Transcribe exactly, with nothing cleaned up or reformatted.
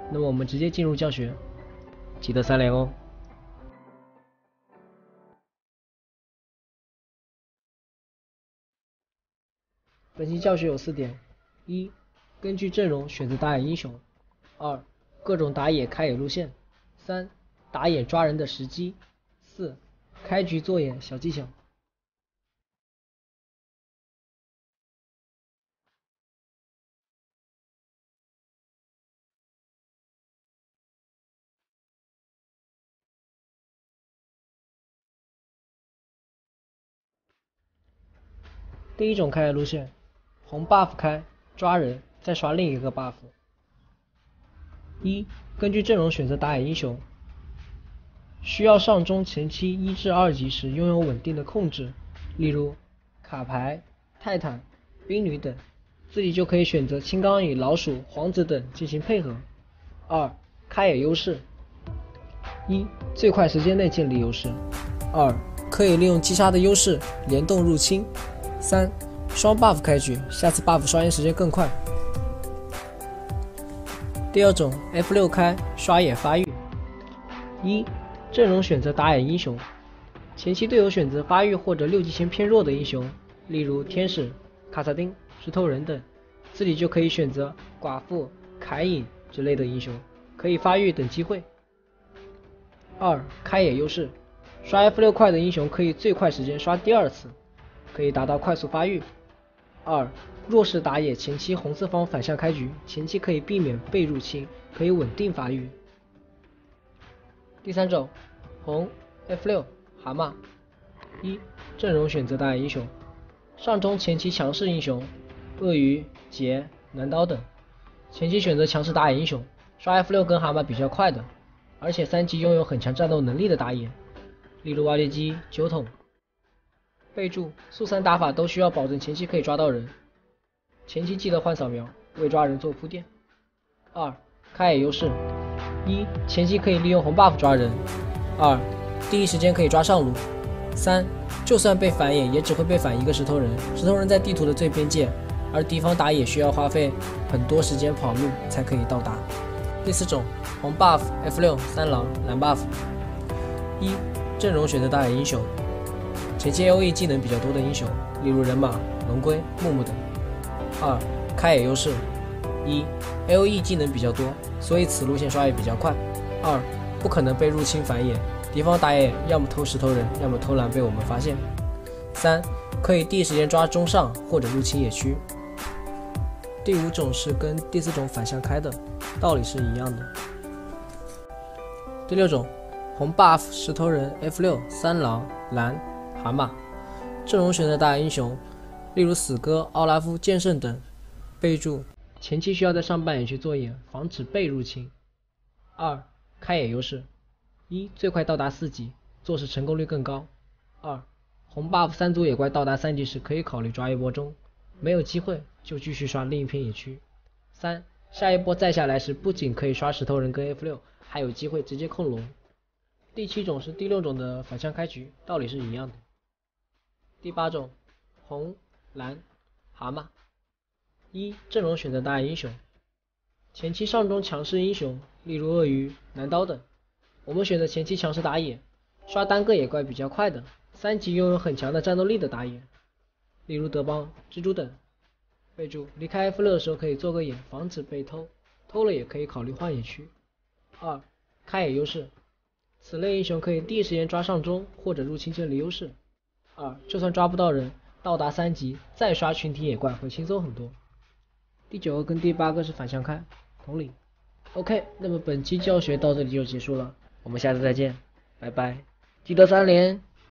那么我们直接进入教学，记得三连哦。本期教学有四点：一、根据阵容选择打野英雄；二、各种打野开野路线；三、打野抓人的时机；四、开局做野小技巧。第一种开野路线，红 buff 开，抓人，再刷另一个 buff。一、根据阵容选择打野英雄，需要上中前期一至二级时拥有稳定的控制，例如卡牌、泰坦、冰女等，自己就可以选择青钢蚁、老鼠、皇子等进行配合。二、开野优势：一、最快时间内建立优势；二、可以利用击杀的优势联动入侵；三、双 buff 开局，下次 buff 刷新时间更快。第二种 F 六 开刷野发育：一、阵容选择打野英雄，前期队友选择发育或者六级前偏弱的英雄，例如天使、卡萨丁、石头人等，自己就可以选择寡妇、凯隐之类的英雄，可以发育等机会。二、开野优势：刷 F 六 快的英雄可以最快时间刷第二次，可以达到快速发育。二、弱势打野前期红色方反向开局，前期可以避免被入侵，可以稳定发育。第三种，红 F 六 蛤蟆：一、阵容选择打野英雄，上中前期强势英雄，鳄鱼、杰、男刀等，前期选择强势打野英雄，刷 F 六 跟蛤蟆比较快的，而且三级拥有很强战斗能力的打野，例如挖掘机、酒桶。备注：速三打法都需要保证前期可以抓到人，前期记得换扫描，为抓人做铺垫。二、开野优势：一、前期可以利用红 buff 抓人；二、第一时间可以抓上路；三、就算被反野，也只会被反一个石头人，石头人在地图的最边界，而敌方打野需要花费很多时间跑路才可以到达。第四种，红 buff F 六 三狼蓝 buff：一、阵容选择打野英雄，前期 A O E 技能比较多的英雄，例如人马、龙龟、木木等。二、开野优势：一、A O E 技能比较多，所以此路线刷野比较快。二、不可能被入侵反野，敌方打野要么偷石头人，要么偷蓝被我们发现。三、可以第一时间抓中上或者入侵野区。第五种是跟第四种反向开的，道理是一样的。第六种，红 buff 石头人 F 六 三狼蓝蛤蟆，阵容选择打野英雄，例如死哥、奥拉夫、剑圣等。备注：前期需要在上半野区做野，防止被入侵。二、开野优势：一、最快到达四级，做事成功率更高。二、红 buff 三组野怪到达三级时可以考虑抓一波中，没有机会就继续刷另一片野区。三、下一波再下来时，不仅可以刷石头人跟 F 六，还有机会直接控龙。第七种是第六种的反向开局，道理是一样的。第八种，红蓝蛤蟆：一、阵容选择打野英雄，前期上中强势英雄，例如鳄鱼、男刀等，我们选择前期强势打野，刷单个野怪比较快的，三级拥有很强的战斗力的打野，例如德邦、蜘蛛等。备注：离开 F 六 的时候可以做个野，防止被偷，偷了也可以考虑换野区。二、开野优势：此类英雄可以第一时间抓上中或者入侵建立优势。二、就算抓不到人，到达三级再刷群体野怪会轻松很多。第九个跟第八个是反向开，同理。OK， 那么本期教学到这里就结束了，我们下次再见，拜拜，记得三连。